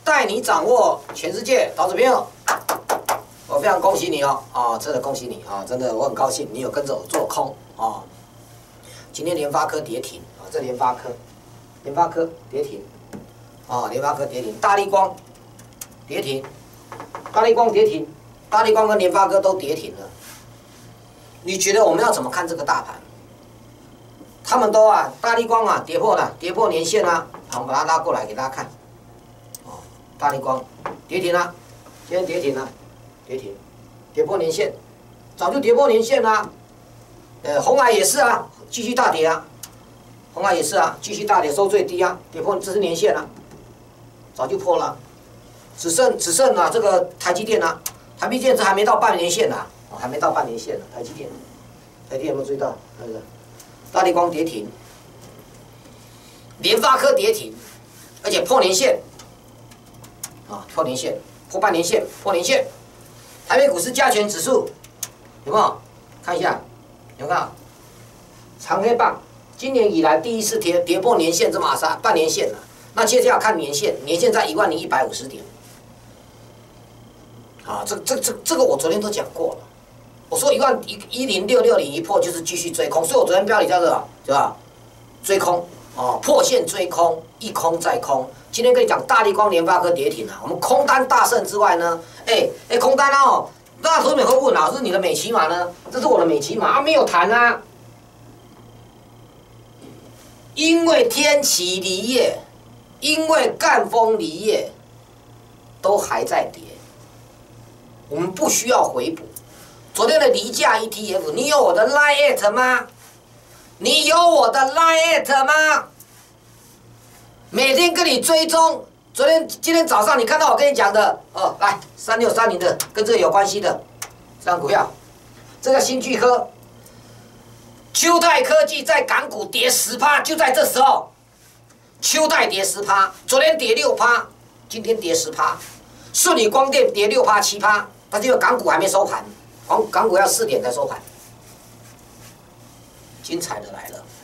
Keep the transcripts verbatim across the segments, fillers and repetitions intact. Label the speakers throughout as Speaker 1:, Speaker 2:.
Speaker 1: 带你掌握全世界，投资朋友，我非常恭喜你哦，啊，真的恭喜你啊，真的我很高兴你有跟着我做空啊。今天联发科跌停啊，这联发科，联发科跌停，啊，联发科跌停，大立光跌停，大立光跌停，大立光跟联发科都跌停了。你觉得我们要怎么看这个大盘？他们都啊，大立光啊跌破了，跌破年线啊，好，我们把它拉过来给大家看。哦，大立光跌停了，今天跌停了，跌停，跌破年线，早就跌破年线啦。呃，鸿海也是啊，继续大跌啊，鸿海也是啊，继续大跌，收最低啊，跌破这是年线啊，早就破了，只剩只剩啊这个台积电啊，台积电这还没到半年线呢、啊，哦，还没到半年线呢、啊，台积电，台积电有没有注意到？那个。大立光跌停，联发科跌停，而且破年线，啊，破年线，破半年线，破年线。台北股市加权指数有没有？看一下，有没有看到？长黑棒，今年以来第一次跌跌破年线这么杀半年线了。那接下来看年线，年线在一万零一百五十点。啊，这这这这个我昨天都讲过了。我说一万一一零六六零一破就是继续追空，所以我昨天标题叫做对吧？追空哦，破线追空，一空再空。今天跟你讲大立光、联发科跌停了，我们空单大胜之外呢，哎、欸、哎、欸、空单哦，那时候你会问老师你的美骑马呢？这是我的美骑马啊，没有谈啊，因为天齐锂业，因为赣锋锂业都还在跌，我们不需要回补。昨天的离价 E T F， 你有我的 Line@ 吗？你有我的 Line@ 吗？每天跟你追踪。昨天、今天早上你看到我跟你讲的哦，来三六三零的跟这个有关系的这张股票，这个新巨科，秋泰科技在港股跌十趴，就在这时候，秋泰跌十趴，昨天跌六趴，今天跌十趴，顺理光电跌六趴七趴，但是因为港股还没收盘。港港股要四点才收盘，精彩的来了，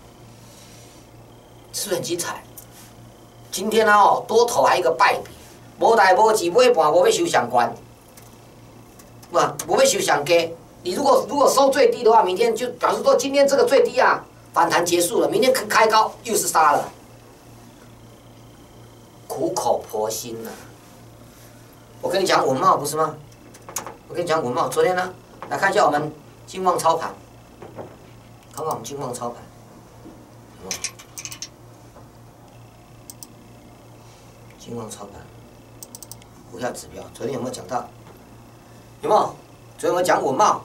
Speaker 1: 是不是很精彩？今天呢、啊、哦，多头还一个败笔，无代无志，尾盘无要收上关，不，无要收上低。你如果如果收最低的话，明天就表示说今天这个最低啊反弹结束了，明天开高又是杀了，苦口婆心呐、啊。我跟你讲文茂不是吗？我跟你讲文茂，昨天呢，来看一下我们金旺操盘，看看我们金旺操盘，有没有？金旺操盘，股价指标，昨天有没有讲到？有没有？昨天有没有讲文茂？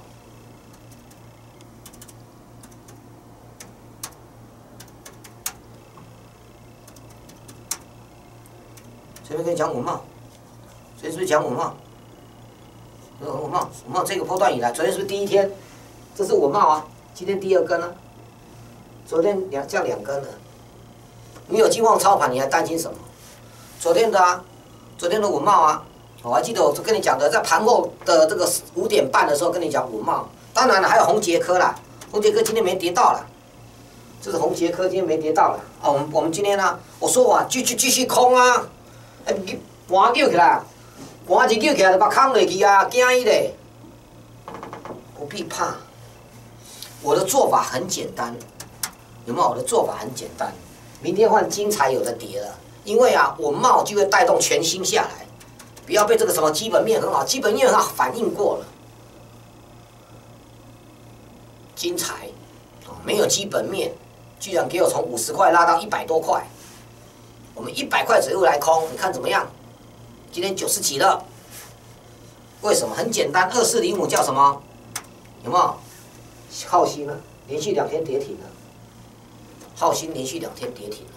Speaker 1: 昨天跟你讲文茂，昨天是不是讲文茂？文茂，文茂这个波段以来，昨天是不是第一天？这是文茂啊，今天第二根啊，昨天两降两根了。你有金旺操盘，你还担心什么？昨天的啊，昨天的文茂啊，我还记得我跟你讲的，在盘后的这个五点半的时候跟你讲文茂。当然了，还有宏捷科啦，宏捷科今天没跌到了，这是宏捷科今天没跌到了啊。我们我们今天呢、啊，我说我继续继续空啊，哎，盘叫起来。盘一叫起来就把空落去啊，惊伊咧！不必怕，我的做法很简单，有没有？我的做法很简单，明天换精彩有的跌了，因为啊，文茂就会带动全新下来，不要被这个什么基本面很好，基本面很好反应过了，精彩哦，没有基本面，居然给我从五十块拉到一百多块，我们一百块左右来空，你看怎么样？今天九十几了，为什么？很简单，二四零五叫什么？有没有？浩鑫呢？连续两天跌停了。浩鑫连续两天跌停了。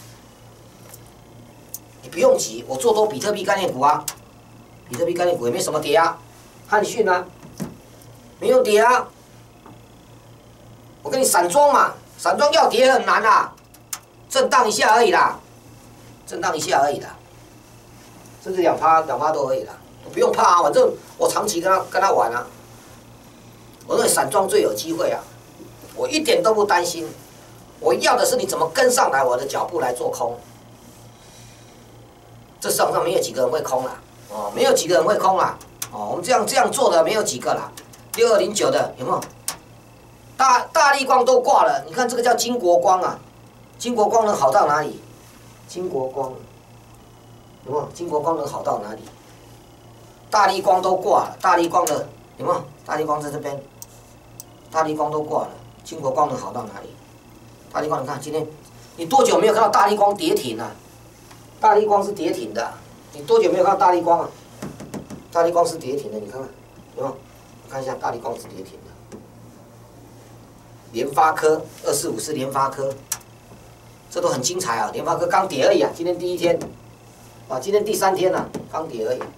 Speaker 1: 你不用急，我做多比特币概念股啊，比特币概念股也没什么跌啊。汉讯呢？没有跌啊。我跟你散装嘛，散装要跌很难啦，震荡一下而已啦，震荡一下而已啦。甚至两趴两趴多而已啦，不用怕啊，反正我长期跟他跟他玩啊。我认为散装最有机会啊，我一点都不担心。我要的是你怎么跟上来我的脚步来做空。 这市场上没有几个人会空啦，哦，没有几个人会空啦，哦，我们这样这样做的没有几个啦。六二零九的有没有？大大立光都挂了，你看这个叫金国光啊，金国光能好到哪里？金国光有没有？金国光能好到哪里？大立光都挂了，大立光的有没有？大立光在这边，大立光都挂了，金国光能好到哪里？大立光，你看今天，你多久没有看到大立光跌停啊？大立光是跌停的，你多久没有看到大立光啊？大立光是跌停的，你看看有没有？看一下大立光是跌停的。联发科二四五是联发科，这都很精彩啊！联发科刚跌而已啊，今天第一天，啊，今天第三天了、啊，刚跌而已。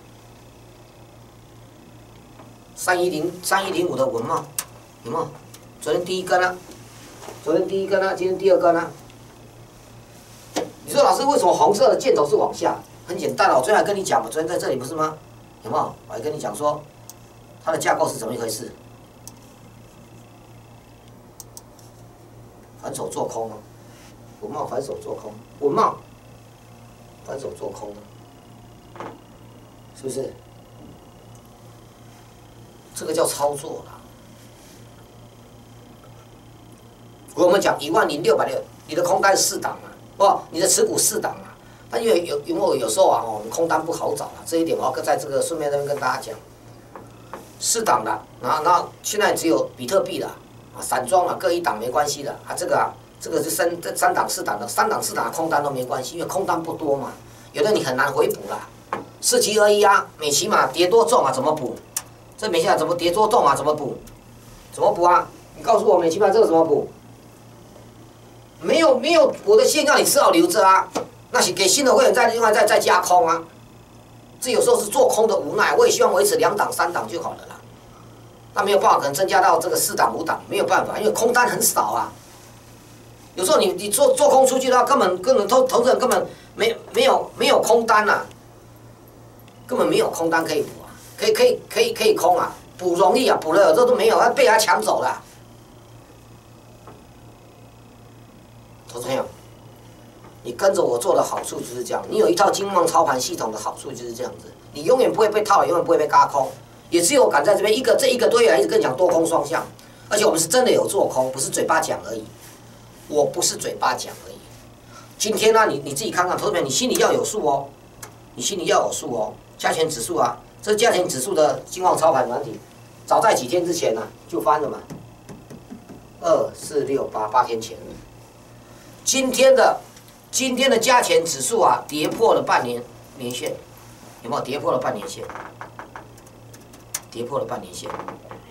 Speaker 1: 三一零三一零五的文茂有没有？昨天第一根啊，昨天第一根啊，今天第二根啊。你说老师为什么红色的箭头是往下？很简单了，我昨天还跟你讲，我昨天在这里不是吗？有没有？我还跟你讲说，它的架构是怎么一回事？反手做空啊，文茂反手做空，文茂反手做空啊，是不是？这个叫操作啦。我们讲一万零六百六，你的空单四档嘛，不，你的持股四档嘛。但因为有因为有时候啊，我们空单不好找啊，这一点我要在这个顺便这边跟大家讲，四档的，然后然后现在只有比特币了。啊，散装啊，各一档没关系的啊，这个啊，这个是三这三档四档的，三档四档的空单都没关系，因为空单不多嘛，有的你很难回补啦。四七二一啊，美骑马跌多重啊，怎么补？这美骑马怎么跌多重啊？怎么补？怎么补啊？你告诉我美骑马这个怎么补？没有没有，我的线要你只好留着啊，那是给新的会员再另外再再加空啊。这有时候是做空的无奈，我也希望维持两档三档就好了啦。那没有办法，可能增加到这个四档五档，没有办法，因为空单很少啊。有时候你你做做空出去的话，根本根本投投资人根本没没有没有空单啊，根本没有空单可以补啊，可以可以可以可以空啊，补容易啊，补了有时候都没有，被他抢走了。投资朋友，你跟着我做的好处就是这样，你有一套金梦操盘系统的好处就是这样子，你永远不会被套，永远不会被嘎空。也只有我敢在这边一个这一个多月来一直跟你讲多空双向，而且我们是真的有做空，不是嘴巴讲而已。我不是嘴巴讲而已。今天呢、啊，你你自己看看，投资者你心里要有数哦，你心里要有数哦。加权指数啊，这是加权指数的金旺操盘软体，早在几天之前呢、啊、就翻了嘛，二四六八八天前。今天的今天的加权指数啊，跌破了半年年线，有没有跌破了半年线？跌破了半年线，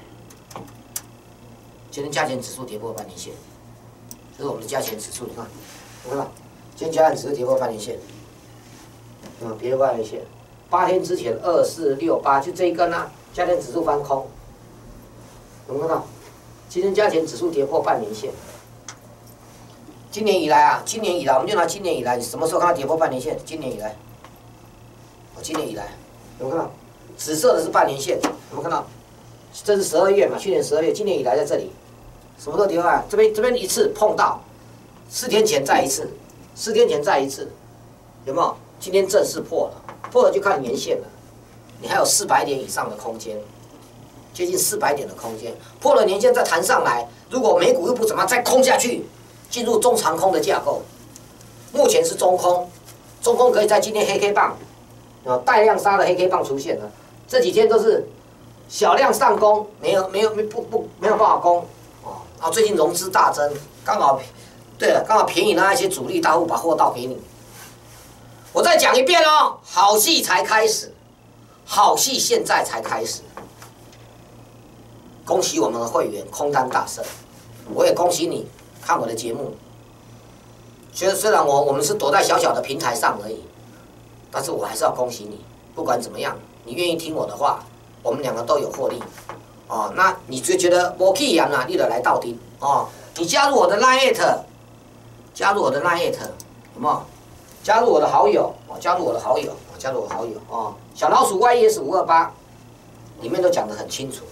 Speaker 1: 今天加权指数跌破半年线，这是我们的加权指数，你看，我看到，今天加权指数跌破半年线，嗯，跌破半年线，八天之前二四六八就这一根啊，加权指数翻空，有没有看到？今天加权指数跌破半年线，今年以来啊，今年以来我们就拿今年以来，你什么时候看到跌破半年线？今年以来，我今年以来，有没有看到？紫色的是半年线，有没有看到？这是十二月嘛，去年十二月，今年以来在这里，什么时候跌破啊？这边这边一次碰到，四天前再一次，四天前再一次，有没有？今天正式破了，破了就看年线了，你还有四百点以上的空间，接近四百点的空间，破了年线再弹上来，如果美股又不怎么样再空下去，进入中长空的架构，目前是中空，中空可以在今天黑 K 棒，啊，带量杀的黑 K 棒出现了。这几天都是小量上攻，没有没有没不不没有办法攻哦。然后最近融资大增，刚好，对了，刚好便宜那一些主力大户把货倒给你。我再讲一遍哦，好戏才开始，好戏现在才开始。恭喜我们的会员空单大胜，我也恭喜你看我的节目。虽虽然我我们是躲在小小的平台上而已，但是我还是要恭喜你。不管怎么样，你愿意听我的话，我们两个都有获利，哦，那你就觉得我可以养啊，你得来到底哦。你加入我的 Line， 加入我的 Line， 有没有？加入我的好友，哦，加入我的好友，加入我好友哦。小老鼠 Y E S 五二八，里面都讲得很清楚。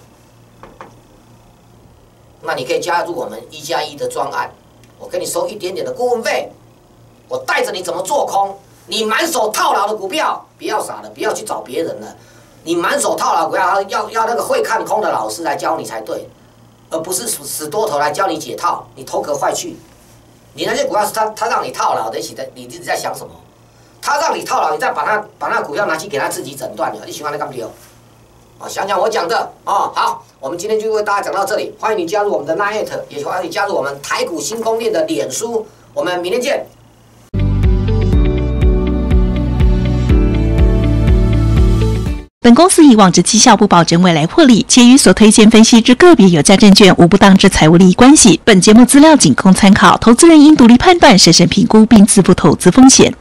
Speaker 1: 那你可以加入我们一加一的专案，我给你收一点点的顾问费，我带着你怎么做空， 你满手套牢的股票，不要傻了，不要去找别人了。你满手套牢股票，要要那个会看空的老师来教你才对，而不是死多头来教你解套，你头壳坏去。你那些股票是他他让你套牢的，你在你一直在想什么？他让你套牢，你再把他把那股票拿去给他自己诊断了，你喜欢那干不了？啊，想想我讲的啊，好，我们今天就为大家讲到这里，欢迎你加入我们的 Line， 也欢迎你加入我们台股新攻略的脸书，我们明天见。
Speaker 2: 本公司以往之绩效不保证未来获利，且与所推荐分析之个别有价证券无不当之财务利益关系。本节目资料仅供参考，投资人应独立判断、审慎评估并自负投资风险。